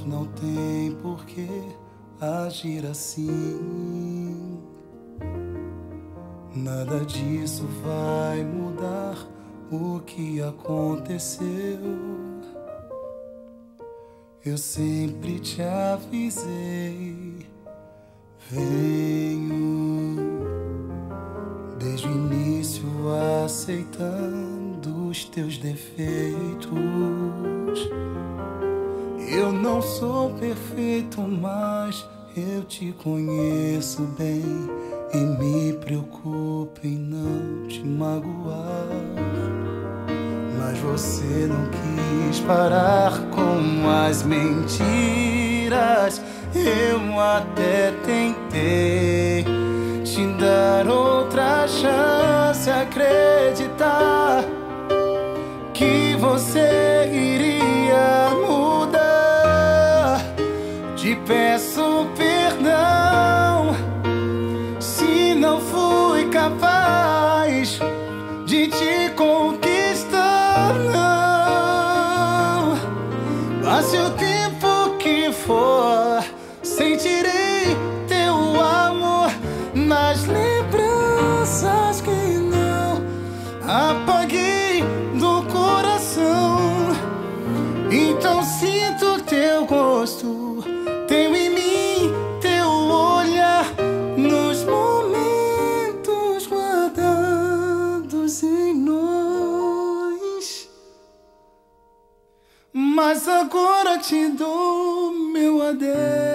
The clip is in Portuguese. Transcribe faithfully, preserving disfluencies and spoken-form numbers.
amor não tem por que agir assim. Nada disso vai mudar o que aconteceu. Eu sempre te avisei. Venho desde o início aceitando os teus defeitos. Eu não sou perfeito, mas eu te conheço bem e me preocupo em não te magoar. Mas você não quis parar com as mentiras. Eu até tentei te dar outra chance, acreditar que você iria mudar. Te peço perdão se não fui capaz de te conquistar, não. Passe o tempo que for, sentirei teu amor nas lembranças que não apaguei do coração. Então sinto teu gosto, tenho em mim teu olhar, nos momentos guardados em nós. Mas agora te dou meu adeus.